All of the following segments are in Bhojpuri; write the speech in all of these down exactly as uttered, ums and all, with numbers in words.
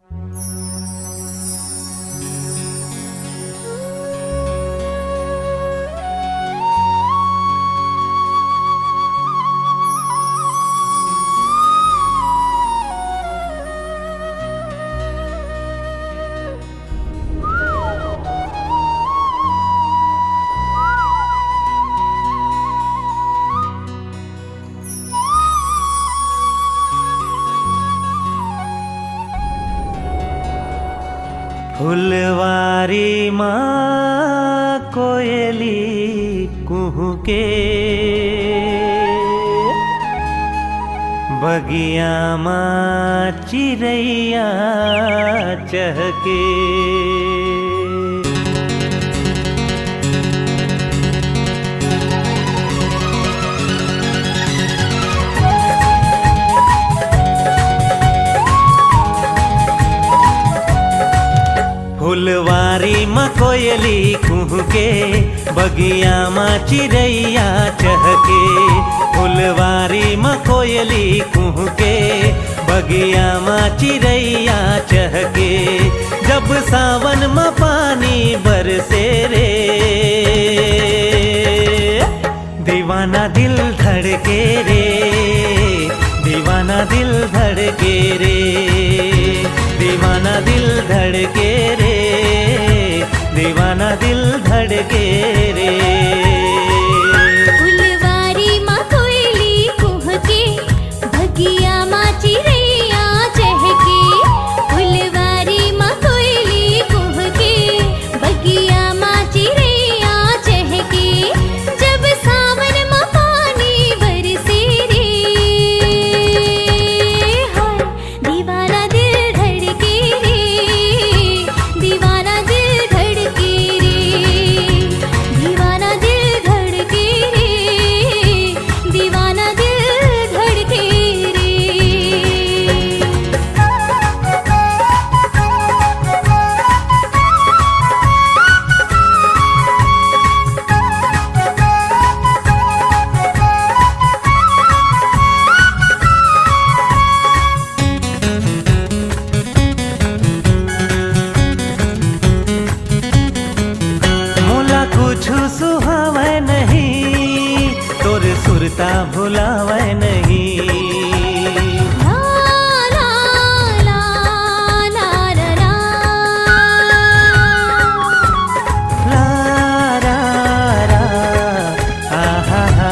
फुलवारी माँ कोयली कुहुके, बगिया माँ चिरैया चहके। फुलवारी माँ कोयली कुहुके, बगिया माँ चिरैया चहके। फुलवारी माँ कोयली कुहुके, बगिया माँ चिरैया चहके। जब सावन माँ पानी बरसे रे, दीवाना दिल धड़के रे, दीवाना दिल धड़के रे, दीवाना दिल धड़के रे, दीवाना दिल धड़के रे। फुलवारी माँ कोयली कुहके, बगिया माँ चिरैया चहके। फुलवारी माँ कोयली कुहके, बगिया माँ चिरैया चहके। जब सावन माँ पानी बरसे रे, हाय दीवाना दिल धड़के रे, दीवाना दिल धड़के रे, दीवाना दिल धड़के रे, दीवाना दिल धड़के रे। मोला कुछु सुहावे नहीं, तोर सुरता भुलावे नहीं। ला ला ला ला ला ला। ला रा रा आहा हा।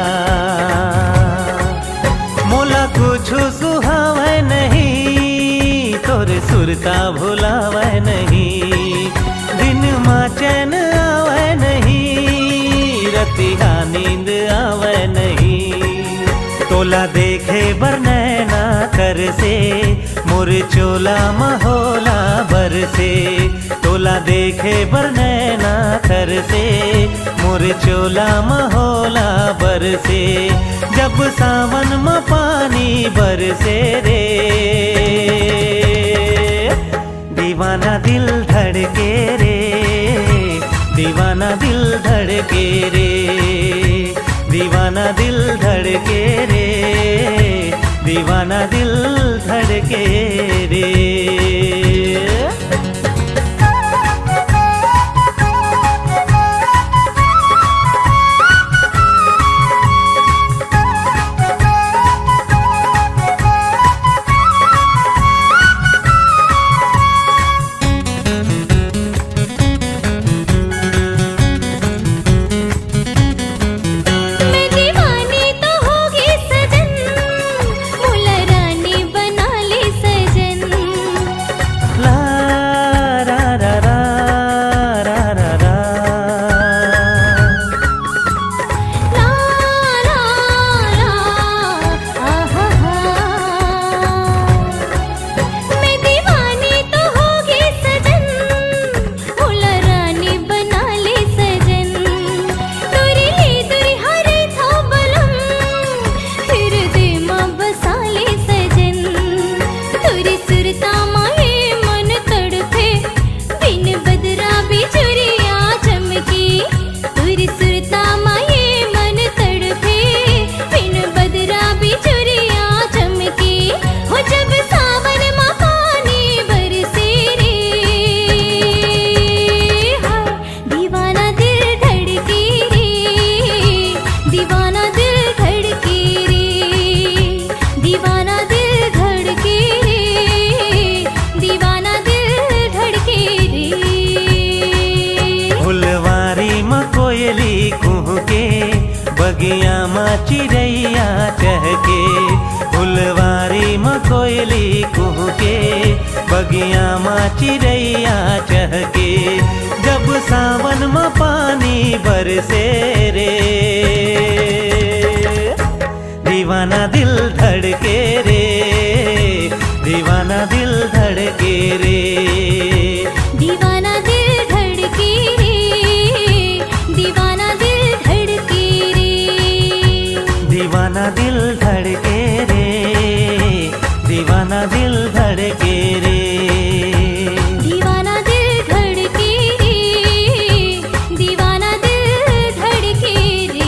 मोला कुछु सुहावे नहीं, तोर सुरता भुलावे नहीं। दिन माँ चैन आवे नहीं, रतिया नींद आवे नहीं। तोला देखे बर नैना कर से, मोर चोला महोला बर से। तोला देखे बर नैना कर से, मोर चोला महोला बर से। जब सावन में पानी बरसे रे, दीवाना दिल धड़के रे, दीवाना दिल धड़के रे, दीवाना दिल धड़के रे, दीवाना दिल धड़के रे। मैं दीवानी तो होगी सजन, मुला रानी बगिया मा चिड़ैया चहके फुलवारी में कोयली कुहके बगिया मा चिड़ैया चहके जब सावन में पानी बरसे रे दीवाना दिल धड़के रे दीवाना दिल धड़के रे दीवाना दिल धड़के रे दीवाना दिल धड़के रे दीवाना दिल धड़के रे दीवाना दिल धड़के रे दीवाना दिल धड़के रे दीवाना दिल धड़के रे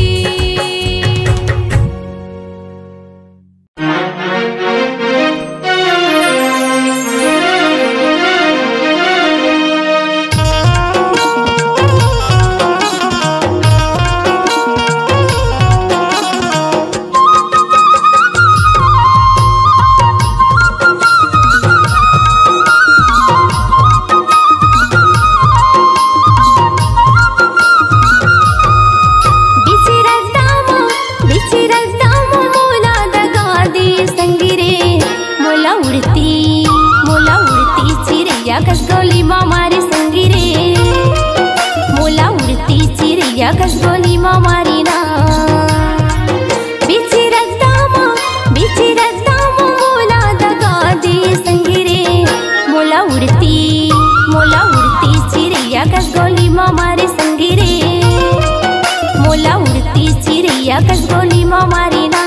कसगोली मामारी संगी रे मोला उड़ती चिड़िया कसगोली मामारी ना बिची रद्दामा बिची रद्दामा मोला दगा दे संगी रे मोला उड़ती मोला उड़ती चिड़िया कसगोली मामारी संगी रे मोला उड़ती चिड़िया कसगोली मामारी ना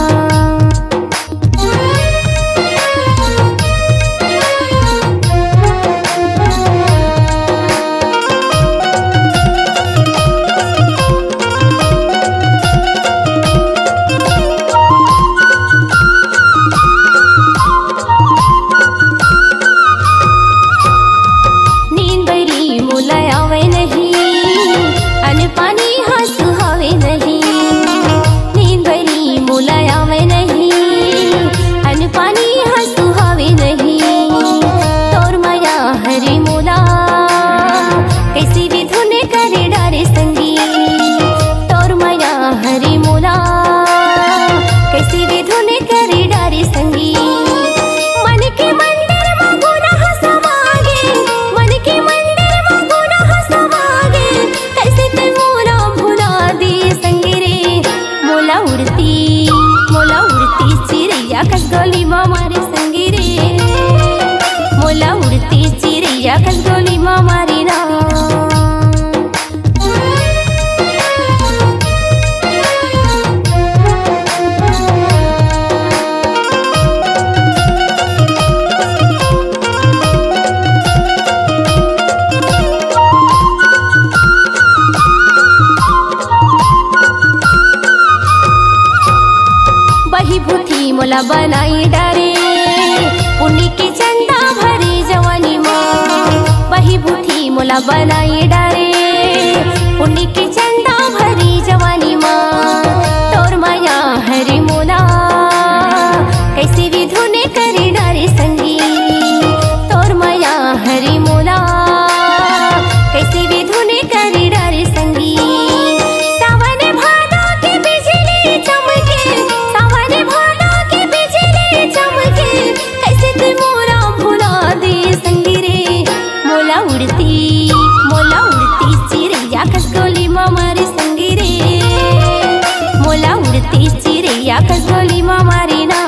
कसगोली मामारी संगी रे मोला उड़ती चिड़िया कसगोली मामारी ना बही भूखी मोला बनाई डारे पुण्य की चंदा भरी जवानी माँ बही भूखी मोला बनाई डारे पुण्य की चंदा भरी जवानी माँ तोर माया हरी मोला कैसे भी धुने करे डारे संगी तोर माया हरी मोला कैसे भी धुने करे डारे संगी उड़ती मोला उड़ती चिड़िया कसगोली मामारी संगी रे मोला उड़ती चिड़िया कसगोली मामारी ना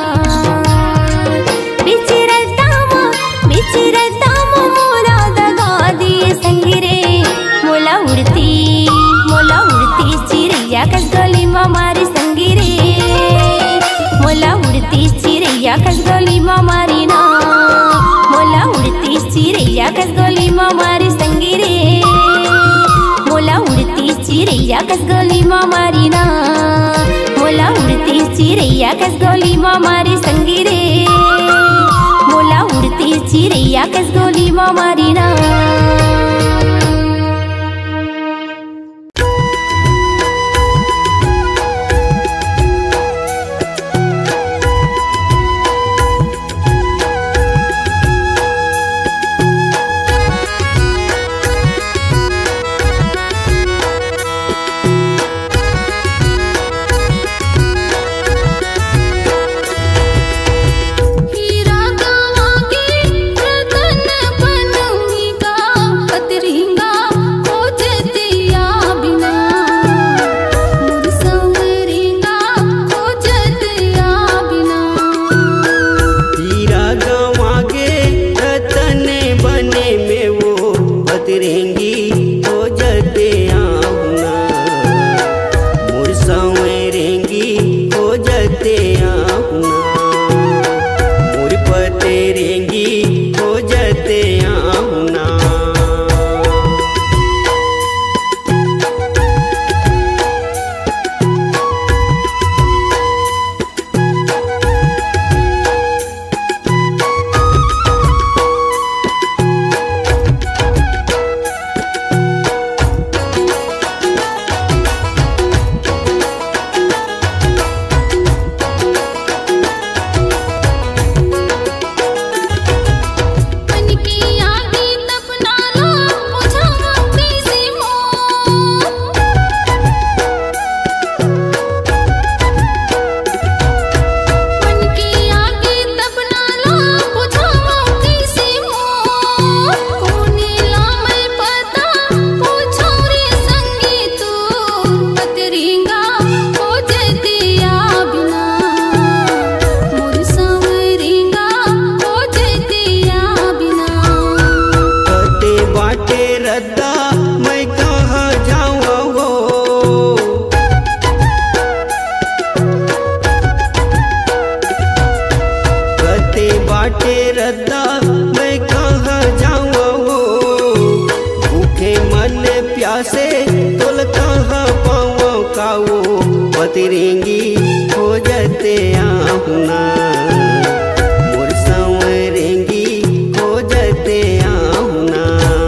बिची रद्दामा बिची रद्दामा मोला दगा दिए संगी रे मोला उड़ती मोला उड़ती चिड़िया कसगोली मामारी संगी रे मोला उड़ती चिड़िया कसगोली मामारी ना मोला उड़ती चिड़िया कसगोली मामारी संगी रे मोला उड़ती चिड़िया कसगोली मामारी ना मोला उड़ती चिड़िया कसगोली मामारी संगी रे मोला उड़ती चिड़िया कसगोली मामारी ना आहुना मोर संवरेंगी खोजते आहुना।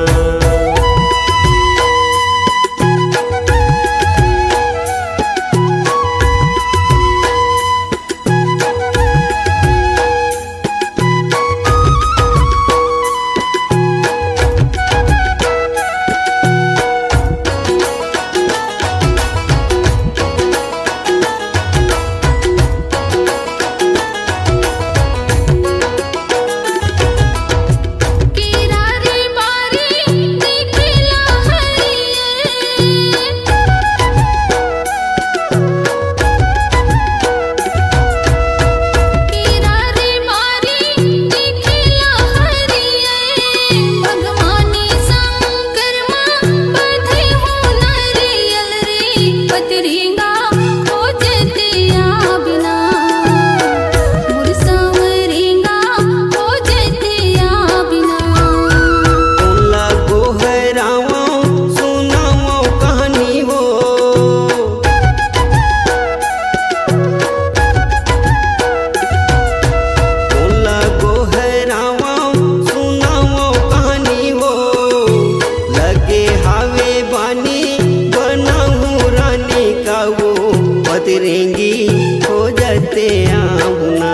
पतरेंगी खोजते आहुना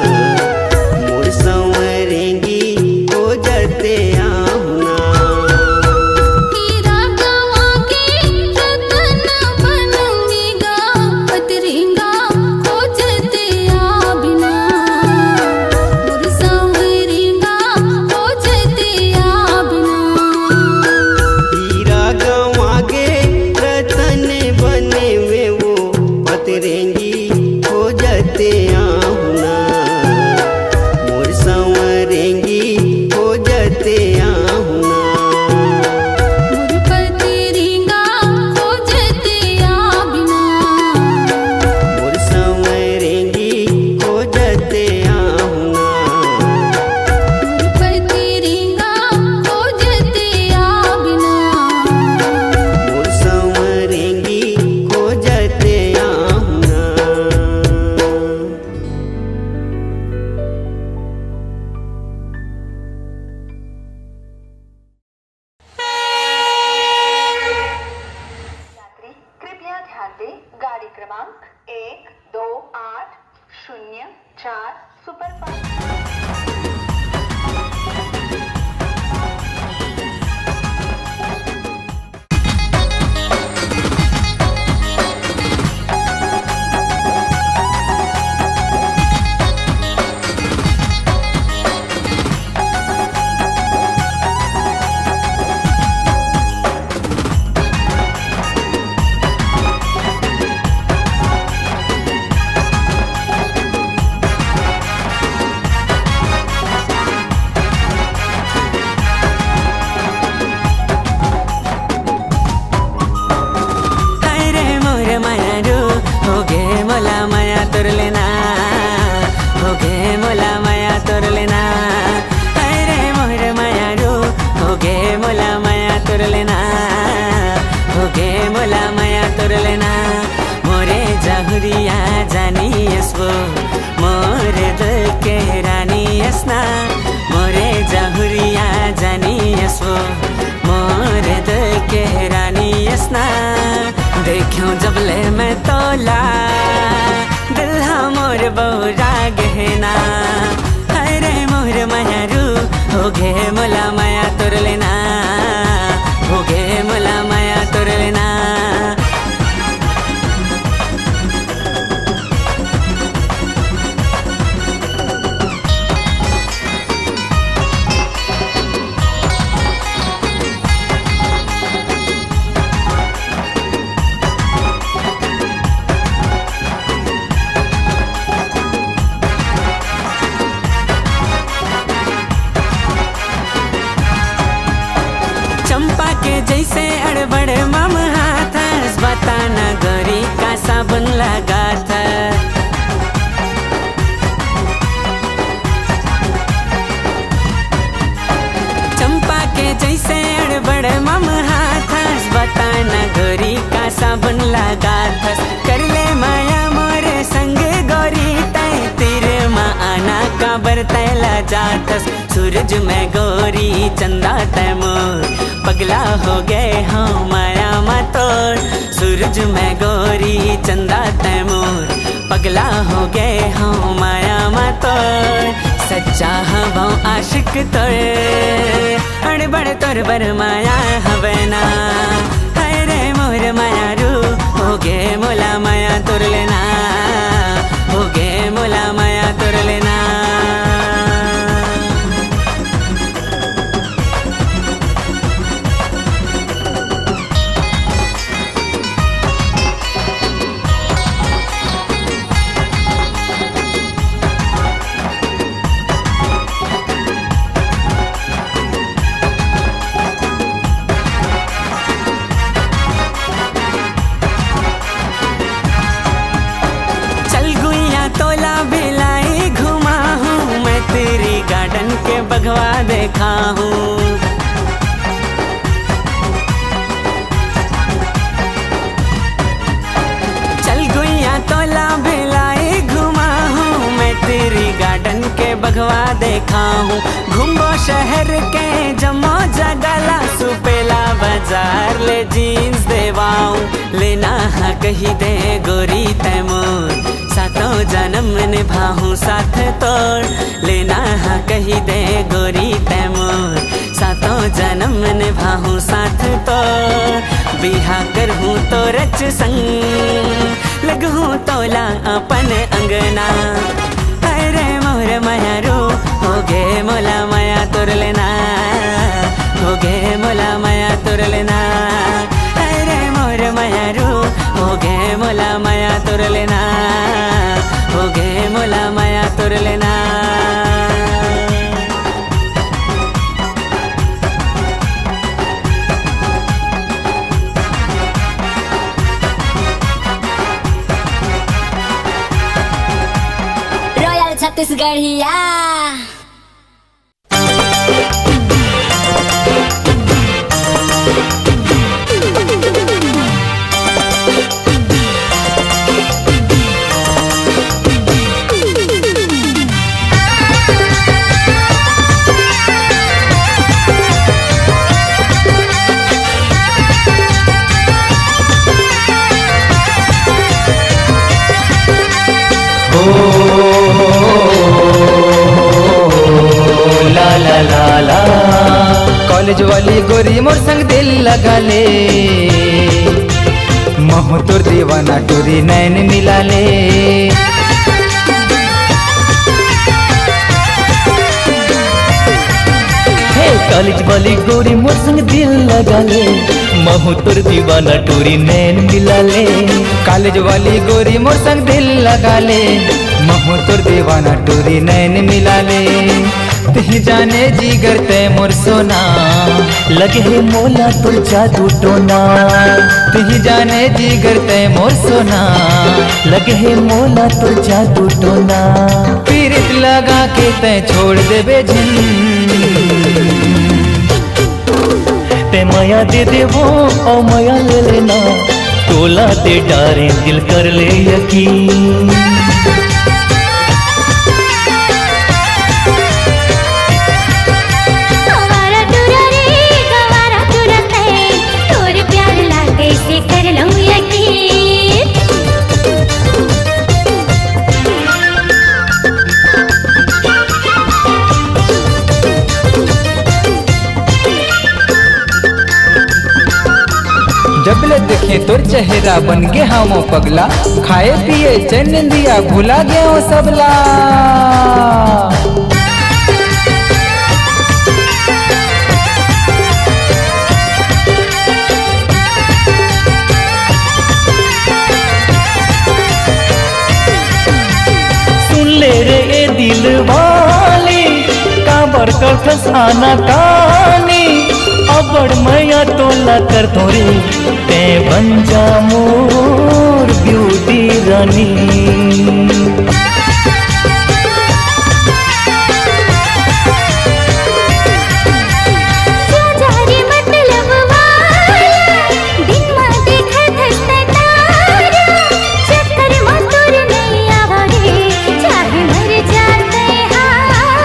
मोर संवरेंगी खोजते आहुना। हीरा गवा के रतन बनूंगी गा पतरेंगा खोजते आ बिना मोर संवरेंगा खोजते आ बिना। हीरा गवा के रतन बने वे वो पतरेंगी खोजते आहुना मोर संवरेंगी खोजते आहुना। मोर पतरेंगा खोजते आ बिना मोर संवरेंगी खोजते आहुना। मोर पतरेंगा खोजते आ बिना मोर संवरेंगी खोजते आहुना। यात्री कृपया ध्यान दें, गाड़ी क्रमांक एक दो आठ शून्य चार सुपरफास्ट हुरिया जानी यसो मोरे दिल के रानी यसना मोरे जहुरिया जानी यसो मोरे दिल के रानी यसना देखूं जब ले मैं तोला दिल मोर बहुरा गहना अरे मोर मायारू हो गे मोला माया तोर लेना हो गे मोला माया तोर लेना। जैसे अड़बड़ मम हाथ बताना गरी का साबुन लगा था चंपा के जैसे अड़बड़ मम हाथ बताना गरी का साबुन लगा था कर ले माया मोरे संग गोरी तय तेरे पर तैला जातस सूरज में गोरी चंदा तैमूर पगला हो गए हाँ माया मतोर सूरज में गोरी चंदा तैमूर पगला हो गए हाँ माया मतोर सच्चा हवा आशिक तोर अड़बड़ तोर बर माया हवेना हाय रे मोर माया रू हो गे मोला माया तोर लेना हो गे मोला माया तोर लेना तोला बिलाई घुमा हूँ मैं तेरी गार्डन के बगवा देखा हूँ चल गुइया तोला बिलाई घुमा हूँ मैं तेरी गार्डन के बगवा देखा हूँ घूमो शहर के जमो जगला सुपेला बाजार ले जीन्स देवाऊँ लेना हाँ कही दे गोरी तैमूर सातों जन्म निभाऊं साथ तोड़ लेना हाँ कही दे गोरी तैमूर सातों जन्म निभाऊं साथ तोड़ बिहा करहूँ तो रच संग लगहूँ तोला अपन अंगना अरे मोर माया रू हो गे मोला माया तोर लेना हो गे मोला माया तोर लेना अरे मोर माया रू हो गे मोला माया तोर लेना हो गे मोला माया तोर लेना रॉयल छत्तीसगढ़िया कॉलेज वाली गोरी मोर संग दिल लगा ले महू तोर दीवाना टोरी नैन मिला ले हे कॉलेज वाली गोरी मोर संग दिल लगा ले महू तोर दीवाना टोरी नैन मिला ले कॉलेज वाली गोरी मोर संग दिल लगा ले महू तोर दीवाना टोरी नैन मिला ले तही जाने जीगर ते मोर सोना लगे है मोला तोर जादू टोना तही जाने जीगर ते मोर सोना लगे है मोला तोर जादू टोना पीरित लगा के ते छोड़ देबे झिन ते माया दे देवो ओ माया ले लेना तोला ते डारे दिल कर ले यकीन जबले देखे तोर चेहरा बन गे हम पगला खाए पिए चैन दिया भुला गया सबला सुन ले रे ए दिल वाली काबर कर फसाना कहानी अबड़ मैया तोला कर तोरे ते बन जा मोर ब्यूटी रानी चक्कर में तुर नहीं आवारे चाहे मर जाते हाँ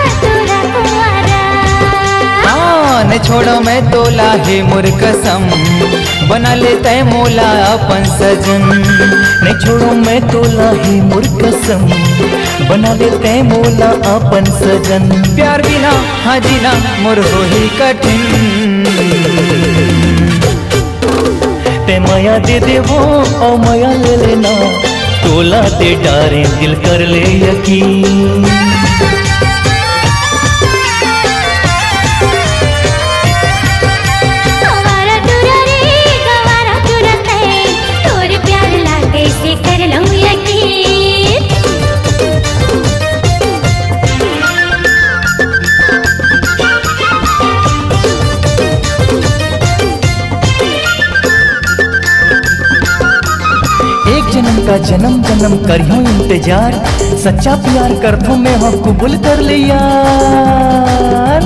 छोड़ो मैं तोला है मोर कसम, बना लेते मोला अपन सजन। नहीं छोड़ो मैं तोला ही मोर कसम, बना लेते मोला अपन सजन। प्यार बिना हाँ जीना मोर हो ही कठिन। ते माया दे दे वो ओ माया ले लेना, तोला ते डारे दिल कर ले यकीन। जन्म का जन्म जन्म करियो इंतजार, सच्चा प्यार करतो मैं हम कबूल कर ले यार।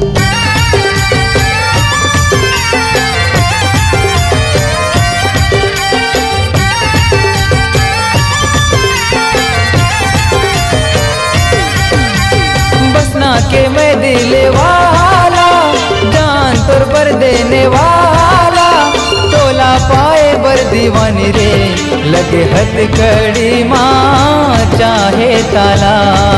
बसना के मैं दिले वाला, जान तोर पर देने वाला, तोला पाए बर दीवानी रे, लगे हथकड़ी माँ चाहे ताला।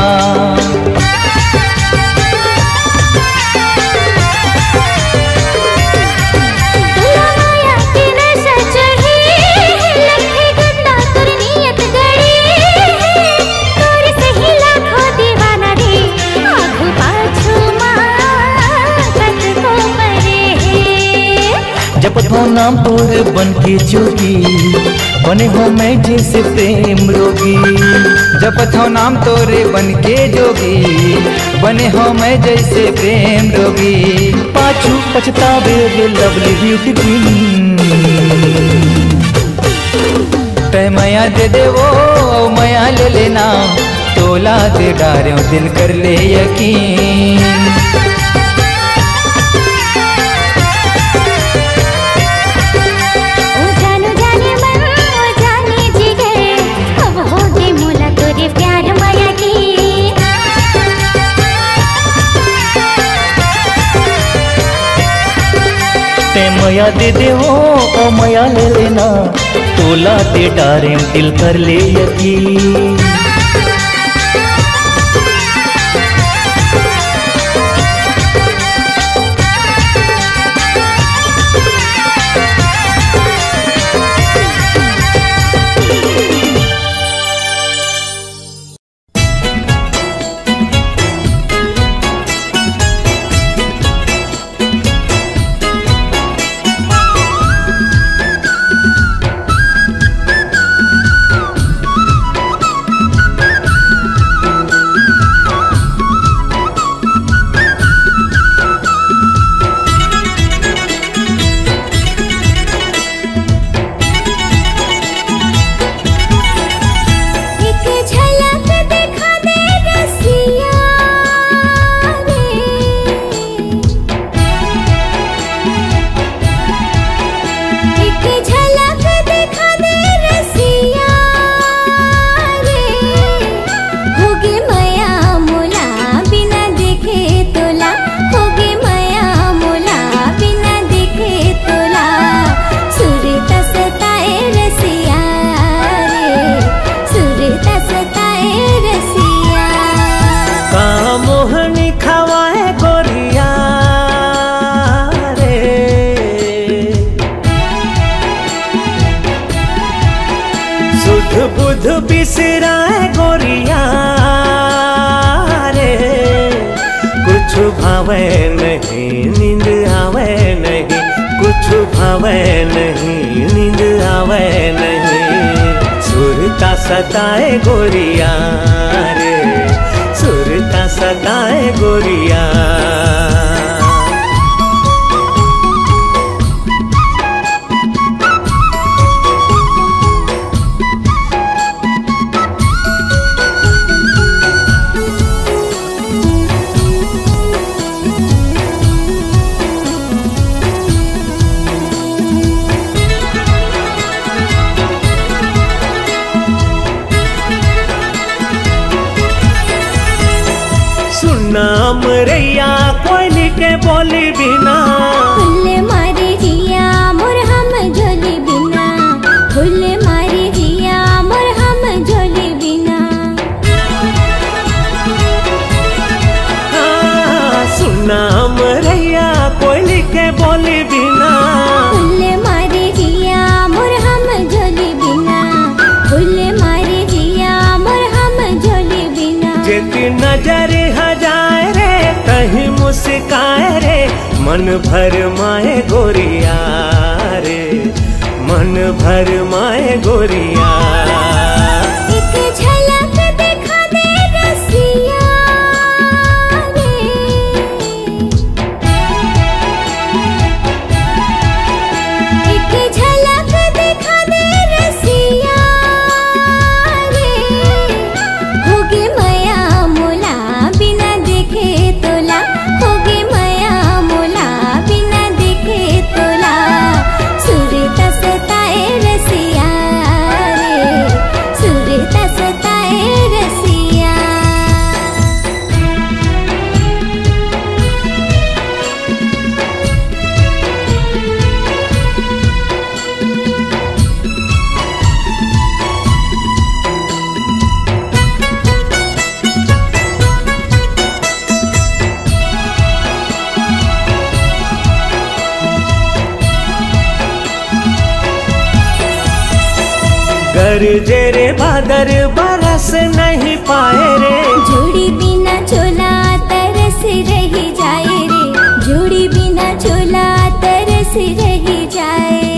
जपतो नाम तोरे बन के जोगी, बने हो मैं जैसे प्रेम रोगी। जपतो नाम तोरे बन के जोगी, बने हो मैं जैसे प्रेम रोगी। पाछू पछतावे रे लवली ब्यूटी क्वीन। तै माया दे दे वो माया ले लेना, तोला दे डारे दिल कर ले यकीन। माया दे दे हो ओ माया ले लेना, तोला ते डारे दिल कर ले यकीन। बुध बिसरा गोरिया रे, कुछ भावे नहीं नींद आवे नहीं, कुछ भावे नहीं नींद आवे नहीं। सुरता सताए गोरिया रे, सुरता सताए गोरिया। नाम रैया कोयली के बोल बोली बिना फूल मारे जिया मोर हम झोली बिना फूल मारे जिया मोर हम झोली बिना हाँ, सुना मरैया कोयली के बोली बिना फूल मारे जिया मोर हम झोली बिना फूल मारे जिया मोर हम झोली बिना जेती नजर हजाए रे कहीं मुस्काए रे मन भर माए गोरिया रे मन भर माए गोरिया एक झलक दिखा दे रसिया रे एक झलक दिखा दे रसिया रे होगे माया मोला बिना देखे तोला होगे माया मोला बिना देखे तोला सुरता सताए रसिया रे सुरता सताए रसिया गरजे रे बादर बरस नहीं पाए रे जोड़ी बिना चोला तरस रही जाए रे जोड़ी बिना चोला तरस रही जाए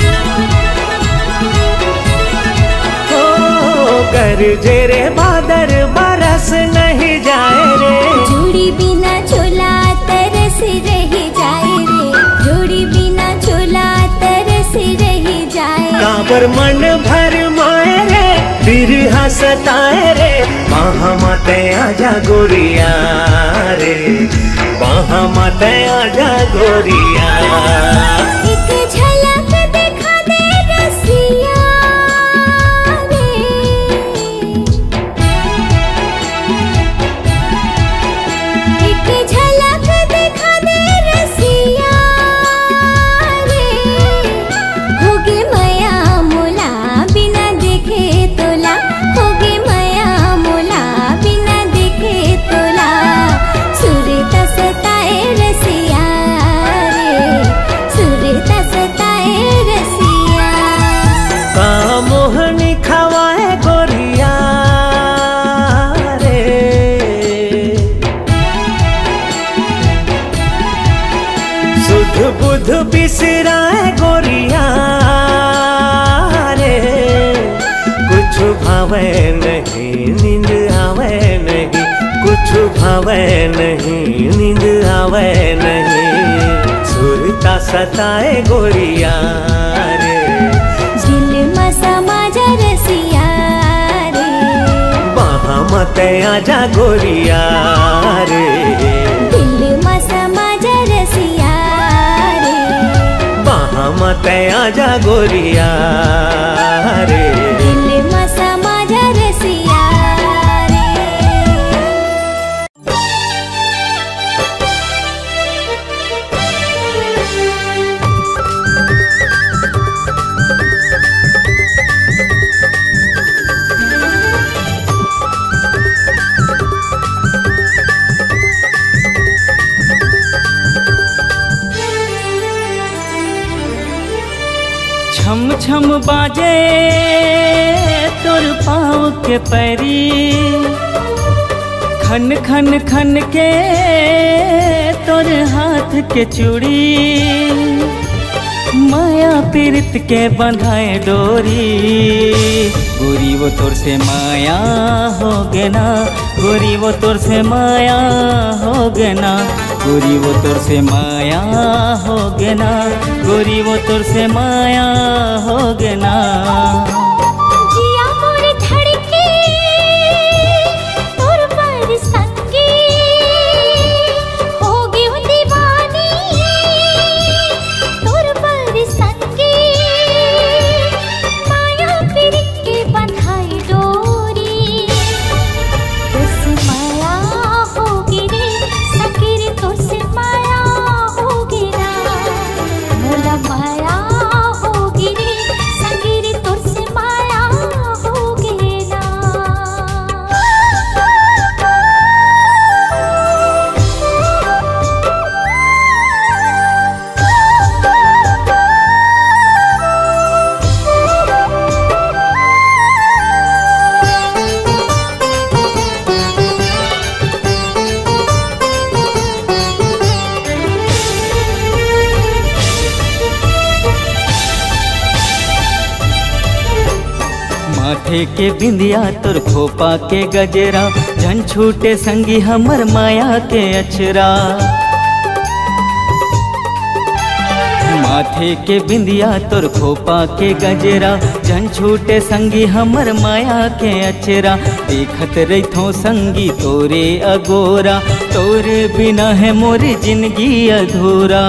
ओ गरजे रे बादर बरस नहीं जाए रे जोड़ी बिना चोला तरस रही जाए रे जोड़ी बिना चोला तरस रही जाए काबर मन भर माए रे फिर हंसताए रे वहाँ माते आजा गोरिया रे वहाँ माते आजा गोरिया एक झलक दिखा दे रसिया रे एक झलक दिखा दे रसिया रे होगे माया मोला बिना देखे तोला होगे माया मोला बिना देखे तोला सुरता सताए रसिया रे सुरता सताए रसिया का मोहनी खवाए गोरिया रे सुध बुध बिसराए गोरिया रे कुछ भावे नहीं नींद आवे नहीं कुछ भावे नहीं नींद आवे नहीं सुरता सताए गोरिया रे दिल में समा जा रसिया रे वहाँ मत आजा गोरिया रे दिल में समा जा रसिया रे वहाँ मत आजा गोरिया रे दिल में समा जा रसिया रे छम छम बाजे तोर पाँव के पैरी खन खन खन के तोर हाथ के चूड़ी माया पीरित के बंधाए डोरी गोरी वो तोर से माया हो गे ना गोरी वो तोर से माया हो गे ना गोरी वो तोर से माया हो गे ना गोरी वो तोर से माया हो गे ना जिया मोर धड़के तोर पर संगे हो गयो दीवानी तोर पर संगे माया फिर के बंधाई डोरी तुझसे माया हो गिरे सकीर तुझसे माया माथे के बिंदिया तोर खोपा के गजरा, झन छूटे संगी हमर माया के अचरा। माथे के बिंदिया तोर खोपा के गजरा, झन छूटे संगी हमर माया के अचरा। देखत रहिथो संगी तोरे अगोरा, तोरे बिना है मोर जिंदगी अधूरा।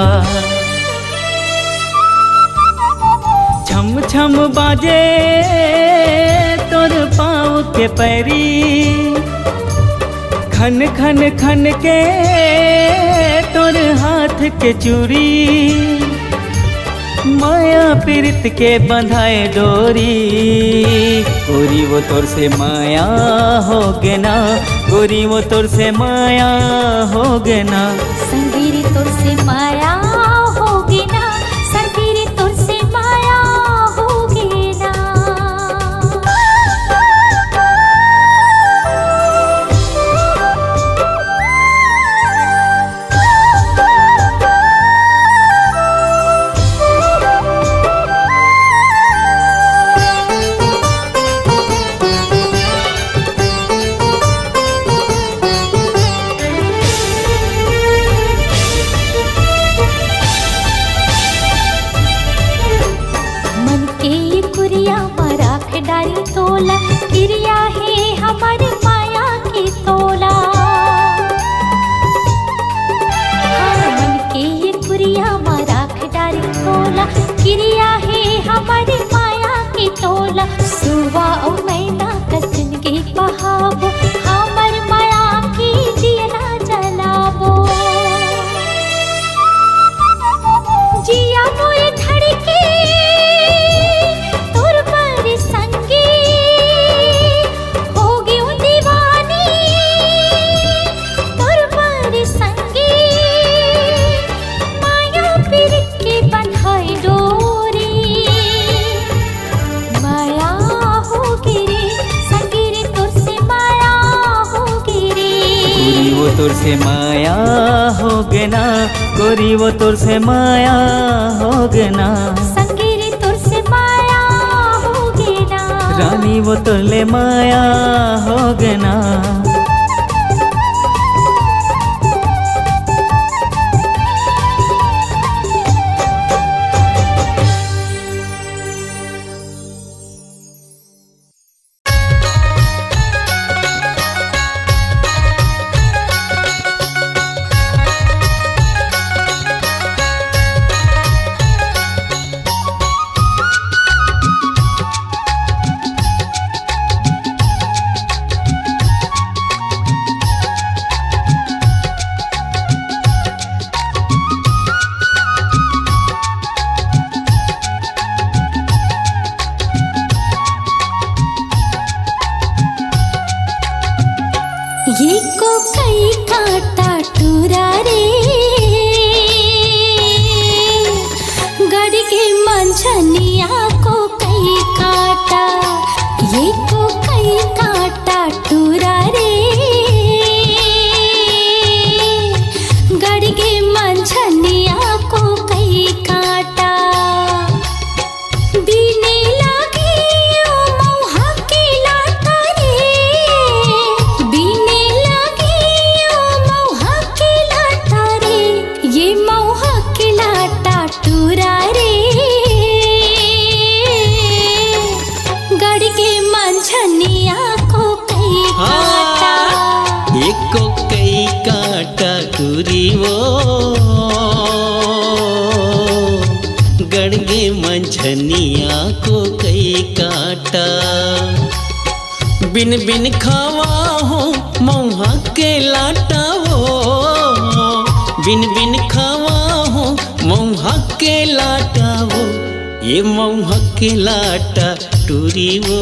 छम छम बाजे तोर पाँव के पैरी, खन खन खन के तोर हाथ के चूड़ी। माया पीरित के बंधाए डोरी, गोरी वो तोर से माया हो गे ना, गोरी वो तोर से माया हो गे ना। संगीरी तोर से माया होगी ना, संगीरी तोर से माया होगी ना। तोला क्रिया है हमारी माया की तोला। हाँ, मन के ये कुरिया मारा खिडारी तोला, क्रिया है हमारी माया की तोला। सुवा और मैना कसन के बहावो, हमर माया की जिया जलावो। जिया मोए धड़के तोर पर संगी, तोर से माया हो गे ना, गोरी वो तोर से माया हो गे ना। संगीरी तोर से माया हो गे ना, रानी वो तोर ले माया हो गे ना। ये को कई काटा टूरा रे, गड़ के मंझनिया को कई काटा। ये को कई काटा टूरा रे, गड़ के मंझनिया को कई काटा। बीने लागी ओ मौहा के लाटा रे, बीने टूरा रे, गड़ के मंझनिया को कई काटा। एक को कई काटा टूरी वो, गड़ के मंझनिया को कई काटा। बिन बिन खावा हो मौहा के लाटा वो, बिन बिन खावा हो मौहा के लाटा वो। ये मौहा के लाटा टूरी वो,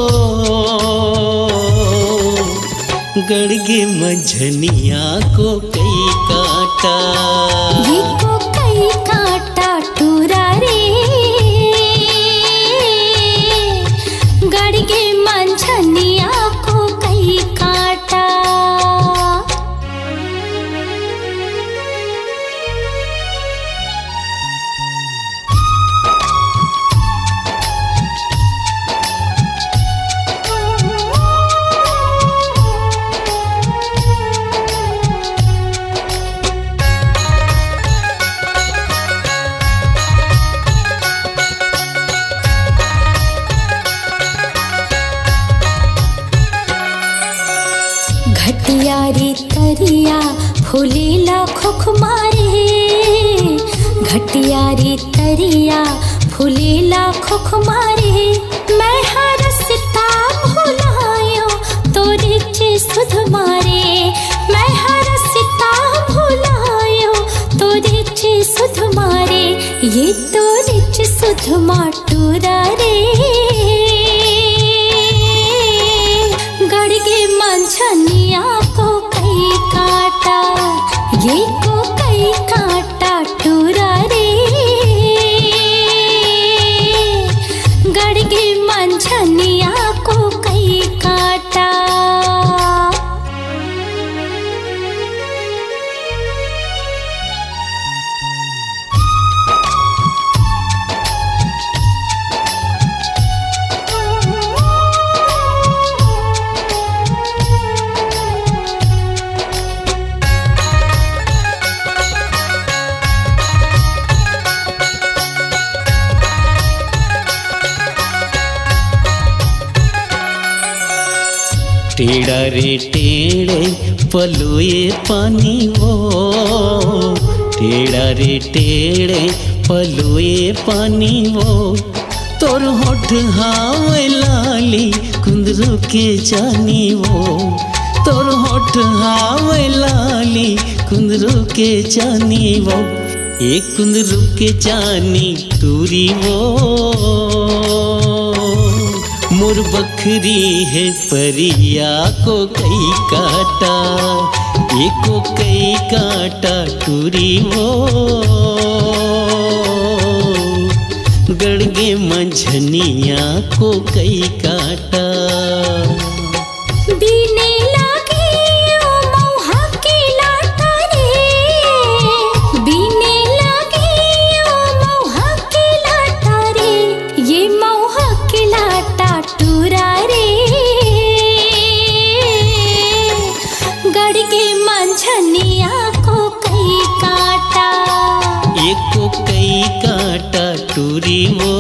गड़ के मंझनिया को कई काटा। ये को कई काटा टूरा रे, गड़ के मंझनिया को कई काटा। घटियारी तरिया फूलेला खोख मारे, घटियारी तरिया फूलेला खोख मारे। मैं हरसता भुलायो तोरे चे सुध मारे, मैं हरसता भुलायो तोरे चे सुध मारे। ये तोरे चे सुध माटूरा रे, गड़गे मंझनिया को कई काटा, ये को कई काटा टूरा रे, गड़गे मंझनिया को कई काटा। टेढ़ा रे टेढ़े पलोए पानी वो, टेढ़ा रे टेढ़े पलोए पानी वो। तोर होठ हावे लाली कुंदरू के जानी वो, तोर होठ हावे लाली कुंदरू के जानी वो। एक कुंदरू के जानी टूरी वो, मोर बखरी है परिया को कई काटा, एको कई काटा टूरी वो। गड़गे मंझनिया को कई काटा, बीने लागे ओ मौहा के लाटा रे, बीने लागे ओ मौहा के लाटा रे। ये मौहा के लाटा टूरा रे, गड़गे मंझनिया को कई काटा, एको कई काटा टूरी वो।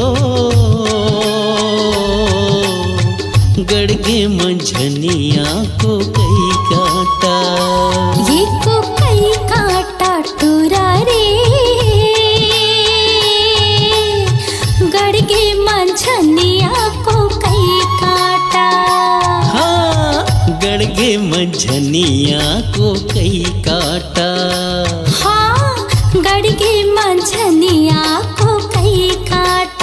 गड़गे मंझनिया को कई काटा, ये को कई काटा टूरा रे, गड़गे मंझनिया को कई काटा। हाँ, गड़गे मंझनिया को कई काटा, हाँ, गड़गे मंझनिया को कई काटा।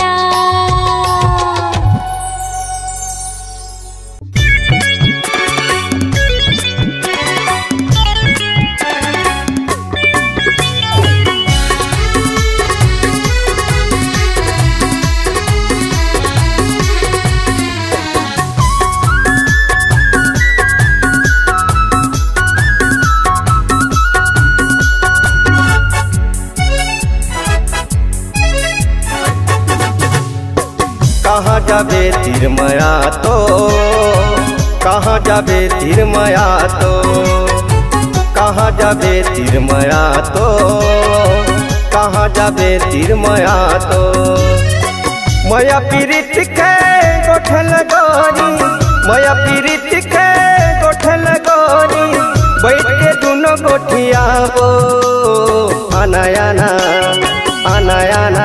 कहाँ जाबे तिरमया तो, कहाँ जाबे तिरमया तो, कहाँ जाबे तिरमया तो, कहाँ जाबे तिरमया तो। मया पीरित के गोठल गोरी, मया पीरित के गोठल गोरी, बैठ के दोनों गोठिया वो। आना आना आना आना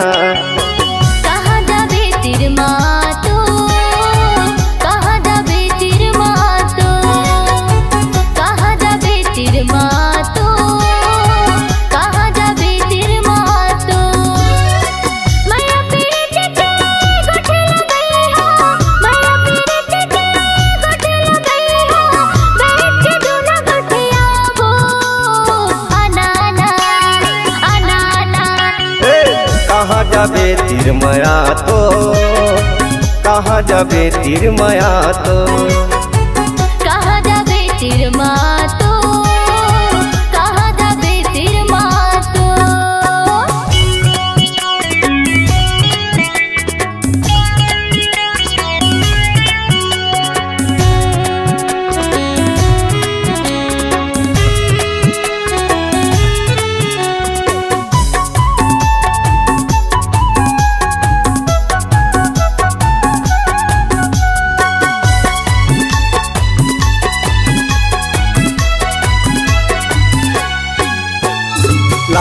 कहाँ जाबे तिरमया तो, कहाँ जाबे तिरमया तो, कहाँ जाबे तिरमा तो, कहाँ जाबे तिरमा तो।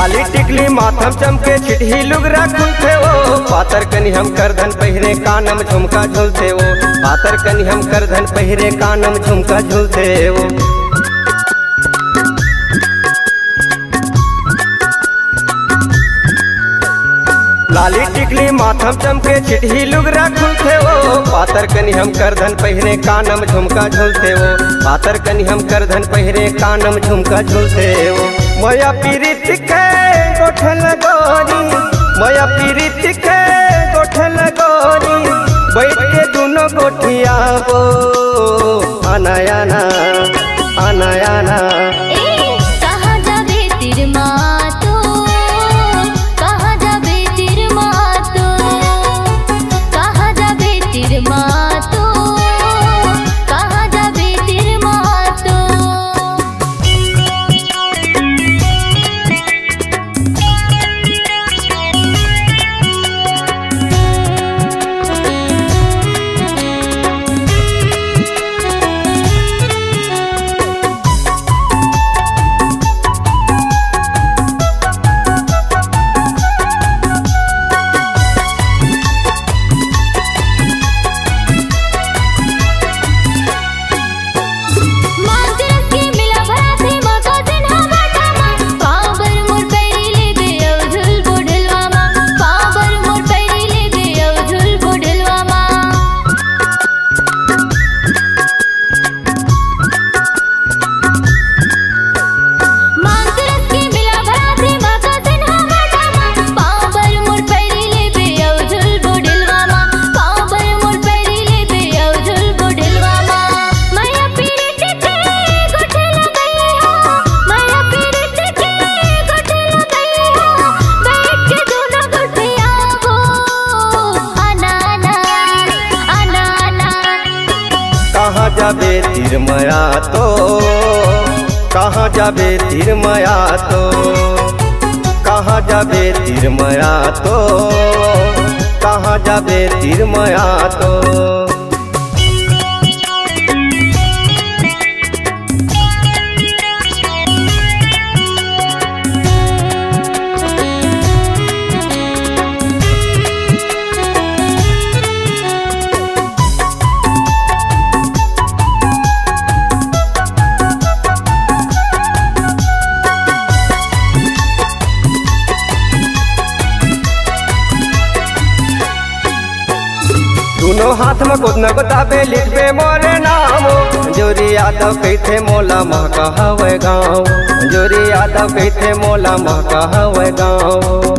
लाली टिकली माथम चमके छिटही लुगरा खुलते वो पातर कनी हम करधन पहिरे कानम झुमका झूलते वो पातर कनी हम करधन पहिरे कानम झुमका झूलते वो लाली टिकली माथम चमके छिटही लुगरा खुलते वो पातर कनी हम करधन पहिरे कानम झुमका झूलते वो पातर कनी हम करधन पहिरे कानम झुमका झूलते वो मया पीरित के गोठल गोरी मया पीरित के गोठल गोरी बैठ के दोनों गोठिया वो आना आना आना आना कहाँ जाबे तिर मातो कहाँ जाबे तिर मातो कहाँ जाबे तिर मातो कहाँ जाबे तिर मातो जाबे तिर मया तो कहाँ जाबे तिर मया तो कहाँ जाबे तिर मया तो कहाँ जाबे तिर मया तो दोनों हाथ में कुछ न बताबे लिखबे मोरे नाम जोरी यादव कहते मोला महका हवे गाँव जोरी यादव कहते मोला महका हवे गाँव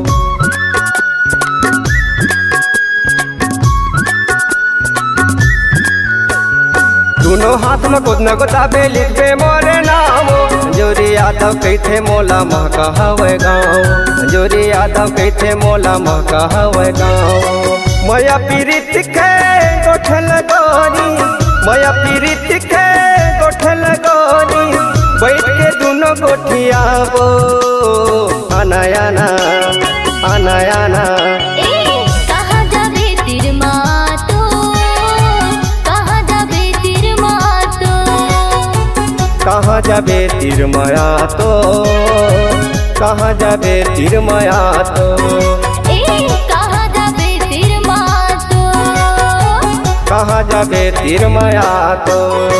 दोनों हाथ में कुछ न बताबे लिखबे मोरे नाम जोरी यादव कहते मोला महका हवे गाँव जोरी यादव कहते मोला महका हवे गाँव मया पीरित के गोठल गोरी मया पीरित के गोठल गोरी बैठ के दोनों गोठिया वो आना आना आना आना कहाँ जाबे तिर मातो कहाँ जाबे तिर मातो कहाँ जाबे तिर मया तो कहाँ जाबे तिर मया तो कहाँ जाबे तिर मया तो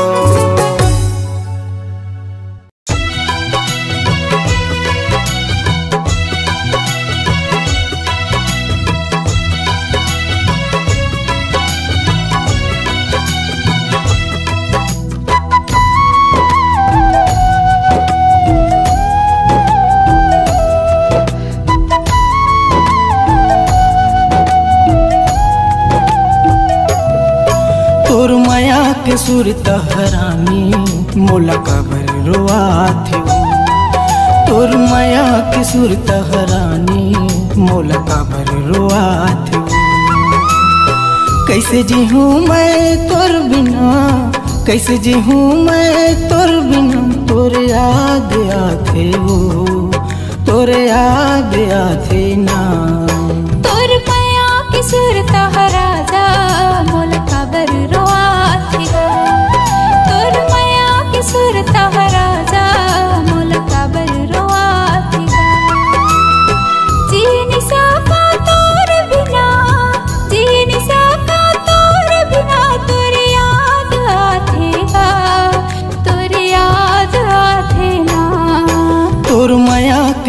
के सुर तहरानी मोला कबर रोआ थे तोर माया के सुर तहरानी मोला कबर रोआ थे कैसे जी हूँ मैं तोर बिना कैसे जी हूँ मैं तोर बिना तोर याद आते हो तोर याद आते ना तोर माया के सुर तहराजा मोला कबर रोआ तोर माया के सुर तहराजा मोला कबर रोआ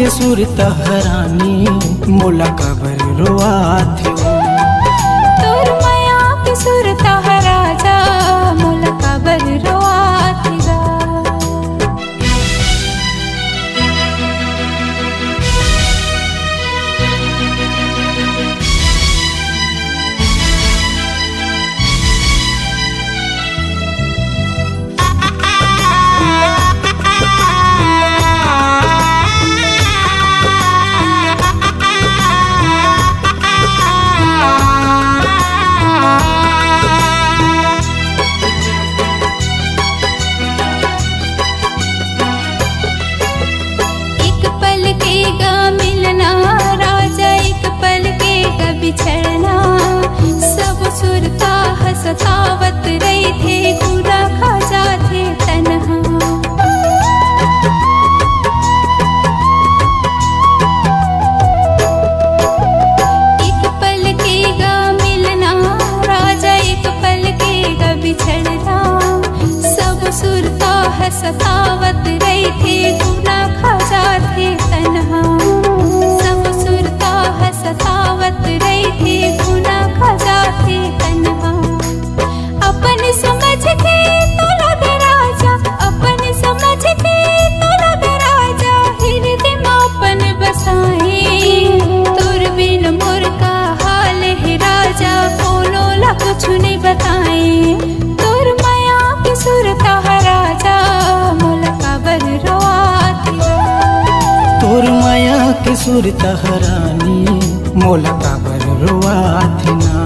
के सुर तहरानी मोला कबर रोआत हो। तोर माया के सुर तहराजा मोला कबर रोआत गा। बिछड़ना सब सुरता हसतावत रही थे गुना खा जाते तन्हा। एक पल के गा मिलना राजा एक पल के गा बिछड़ना सब सुरता हसतावत रही थे गुना खा जाते तन्हा। सब सुरता हसतावत रही थे गुना खजा थे तन्हा। अपन समझ के तो लग राजा अपन समझ के तो लग राजा हृदय में अपन बसाए। तोर बिन मोर का हाल है राजा कोनो ला कुछ नहीं बताए। तोर माया के सुर तहराजा मोला कबर रोआत गा। तोर माया के सुर तहरानी मोला कबर रोआत ना।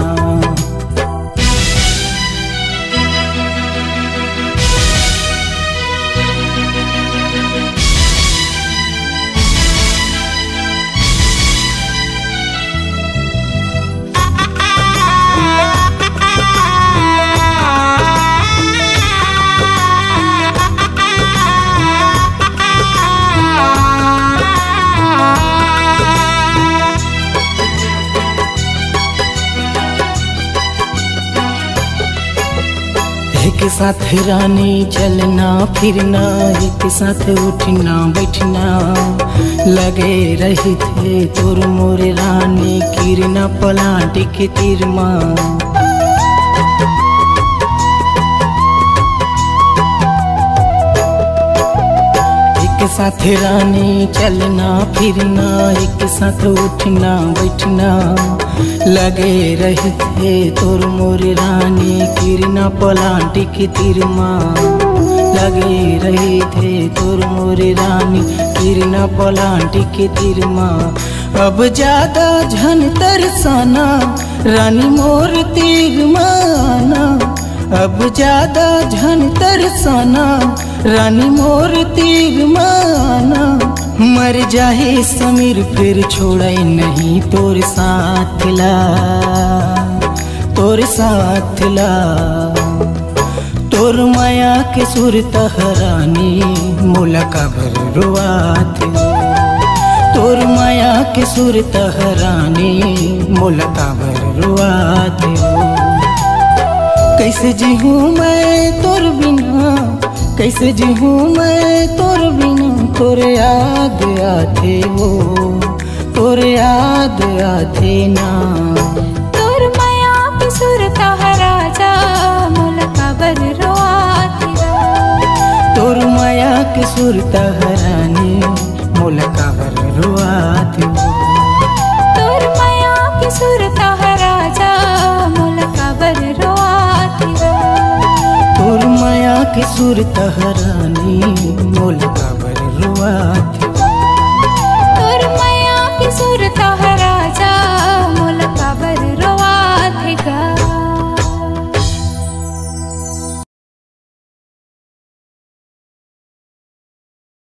एक साथ रानी चलना फिरना एक साथ उठना बैठना लगे रही थे तोर मोर रानी किरना पलाट के तिरमा। एक साथ रानी चलना फिरना एक साथ उठना बैठना लगे रही थे तोर मोर रानी किरना पलाट के तिरमा। लगे रही थे तोर मोर रानी किरना पलाट के तिरमा। अब ज्यादा झन तरसाना रानी मोर तिरमाना। अब ज्यादा झन तरसाना रानी मोर तिरमाना। मर जाए समीर फिर छोड़े नहीं तोर साथ ला तोर साथ ला। तोर माया के सुर तहरानी मोला कबर रोआत। तोर माया के सुर तहरानी मोला कबर रोआत। कैसे जीऊँ मैं तोर बिना कैसे जीऊँ मैं तोर बिना। तोर याद आते वो तोर याद आते ना। तोर माया के सुर तहराजा मोला कबर रोआत गा। तोर माया के सुर तहरानी मोला कबर रोआत। तोर माया के सुर तहराजा मोला कबर रोआत गा। तोर माया के सुर तहरानी मोला कबर रोआत।